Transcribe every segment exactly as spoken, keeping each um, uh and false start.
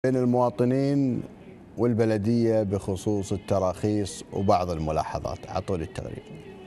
بين المواطنين والبلدية بخصوص التراخيص وبعض الملاحظات. اعطوني التغريده.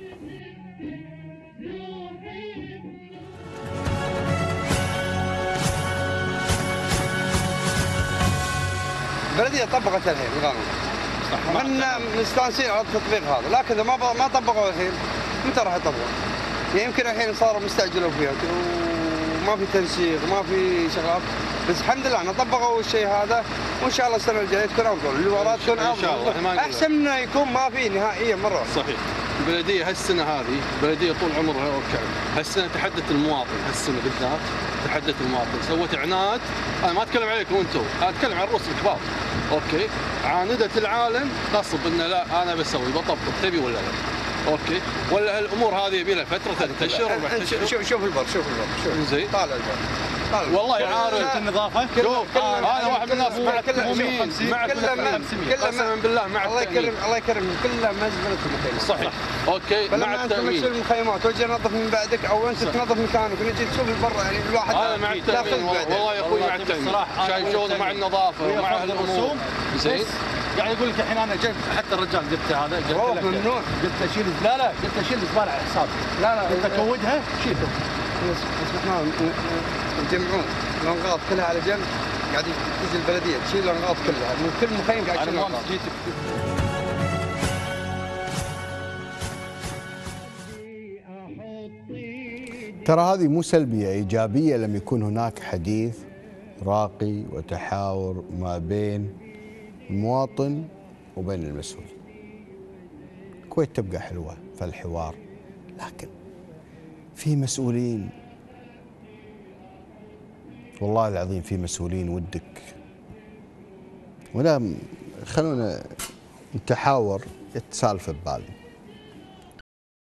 البلديه طبقت الحين القانون، من مستانسين على التطبيق هذا، لكن اذا ما ما طبقوا الحين متى راح يطبقوا؟ يعني يمكن الحين صاروا مستعجلوا فيها وما في تنسيق وما في شغلات، بس الحمد لله انه طبقوا الشيء هذا، وان شاء الله السنه الجايه تكون افضل، اللي وراها تكون افضل، احسن من يكون ما في نهائيا مره. صحيح. البلديه هالسنه هذه البلديه طول عمرها وكعب، هالسنه تحدت المواطن، هالسنه بالذات تحدت المواطن، سوت عناد. انا ما اتكلم عليكم انتم، انا اتكلم عن الروس الكبار. اوكي، عاندت العالم غصب انه لا انا بسوي بطبق، تبي ولا لا؟ اوكي، ولا الامور هذه يبي لها فتره تنتشر شوف شوف شوف البر، شوف البر، شوف زين، طالع البر، طالع والله عارف النظافه. شوف انا واحد من الناس مع التامين، مع التامين، قسما بالله مع الله يكرم الله يكرم كله مزبله المخيمات. صحيح. اوكي، مع التامين. تمشي المخيمات وتجي تنظف من بعدك او انت تنظف مكانك ونجي تشوف البر، يعني الواحد انا مع التامين والله يا اخوي، مع التامين شايف شغل مع النظافه ومع الامور. زين، يعني يقول لك الحين انا جيت حتى الرجال قلت هذا قلت له ممنوع، قلت له شيل، لا لا قلت له شيل الزباله على حسابي، لا لا قلت كودها شيلها. احنا يجمعون الانقاض كلها على جنب، قاعد تجي البلديه تشيل الانقاض كلها من كل مخيم قاعد تشيل الانقاض. ترى هذه مو سلبيه، ايجابيه لم يكن هناك حديث راقي وتحاور ما بين المواطن وبين المسؤول. الكويت تبقى حلوه في الحوار، لكن في مسؤولين والله العظيم، في مسؤولين ودك ولا خلونا نتحاور، سالفه ببالي.